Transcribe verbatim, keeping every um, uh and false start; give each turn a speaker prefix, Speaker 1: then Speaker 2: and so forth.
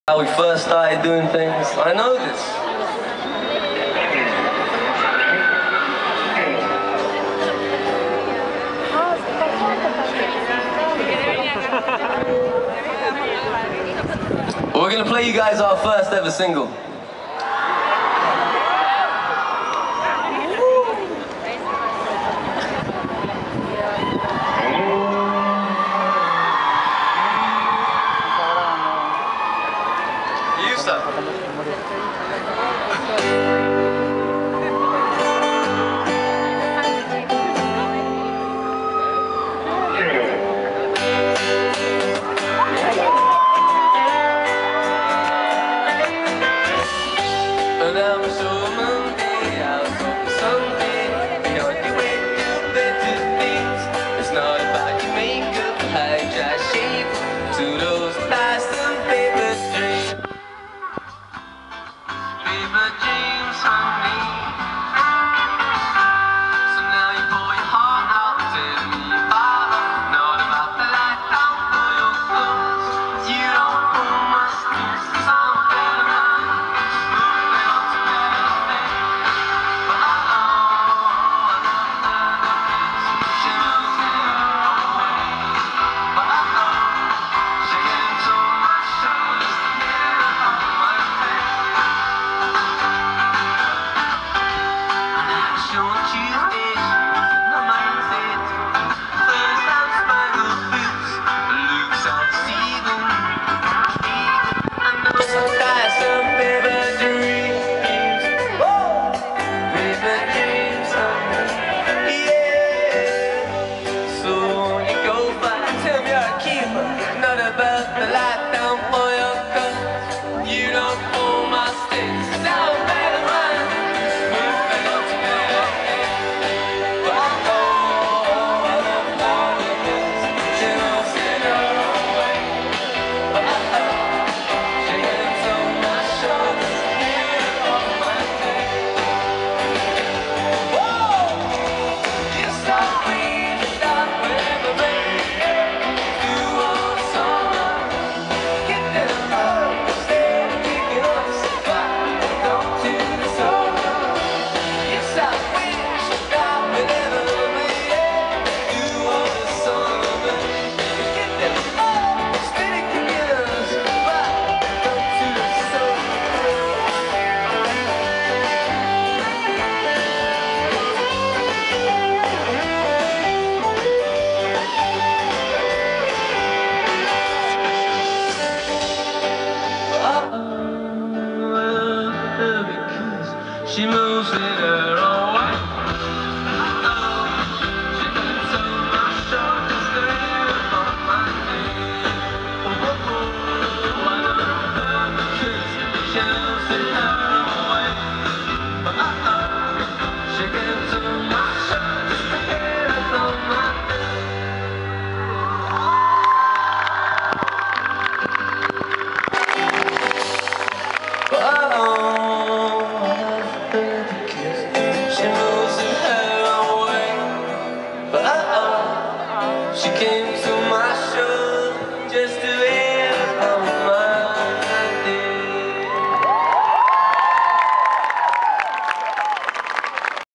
Speaker 1: How we first started doing things. I know this. We're gonna play you guys our first ever single. You start. And I'm sure Monday, I'll hope Sunday, you know you wake up better things. It's not about your makeup, high dry shape, to those nice and paper dreams. Paper dreams from me. So now you pour your heart out, tell me about it. Not about the light down for your clothes. You don't pull my strings, some better man. Moving on to better things. But I know another bitch, she knows it away. But I know she gets on my shoulders to get it on my face. And on Tuesday, she's in the mindset. First time spangled boots, looks out deceiving. I know some guys, some paper dreams. Whoa! Paper dreams of me, yeah. So when you go back, tell me you're a keeper. Not about the light down for your cup. You don't pull my sticks, now better man. Moving on to better things. But I know another bitch, she knows it away. But I know she gets on my shoulders, get it off my face. Whoa! You stop me, stop whenever, baby. Do all the summer. Get them love, stay kicking up the spot. Go to the soda. You stop me, stop whenever, baby. Do all the summer. Get them love, stay kicking up the spot. Go to the soda. Because she moves it her own way. She gets on my shoulders, staying on my knee. One of her because she moves it her own way. But uh-oh, she gets on my shoulders, staying on my knee. She moves in her own way, but uh-oh, she came